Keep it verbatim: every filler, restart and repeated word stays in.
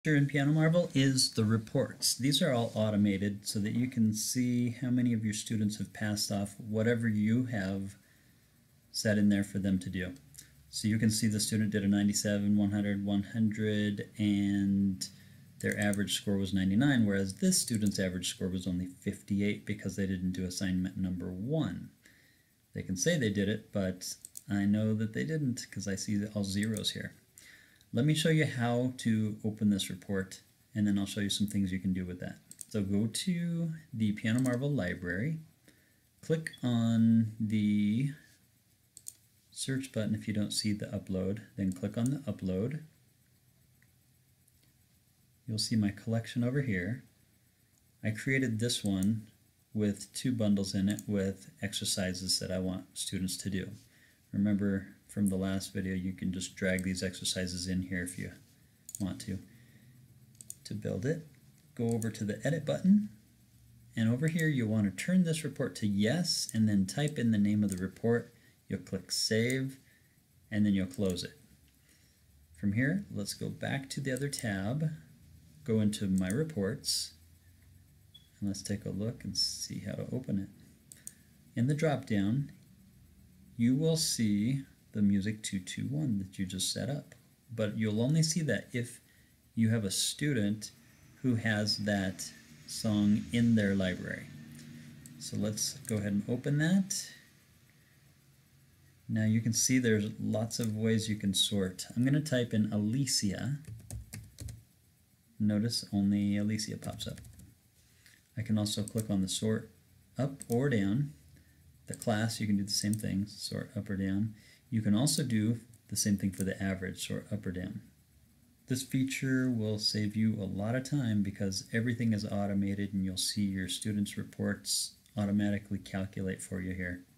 In Piano Marvel is the reports. These are all automated so that you can see how many of your students have passed off whatever you have set in there for them to do. So you can see the student did a ninety-seven, one hundred, one hundred, and their average score was ninety-nine, whereas this student's average score was only fifty-eight because they didn't do assignment number one. They can say they did it, but I know that they didn't because I see all zeros here. Let me show you how to open this report, and then I'll show you some things you can do with that. So go to the Piano Marvel library, click on the search button if you don't see the upload, then click on the upload. You'll see my collection over here. I created this one with two bundles in it with exercises that I want students to do. Remember from the last video, you can just drag these exercises in here if you want to. To build it, go over to the edit button, and over here you'll want to turn this report to yes, and then type in the name of the report. You'll click save, and then you'll close it. From here, let's go back to the other tab, go into my reports, and let's take a look and see how to open it. In the drop down, you will see the music two two one that you just set up. But you'll only see that if you have a student who has that song in their library. So let's go ahead and open that. Now you can see there's lots of ways you can sort. I'm going to type in Alicia. Notice only Alicia pops up. I can also click on the sort up or down. The class, you can do the same thing, sort up or down. You can also do the same thing for the average, sort up or down. This feature will save you a lot of time because everything is automated and you'll see your students' reports automatically calculate for you here.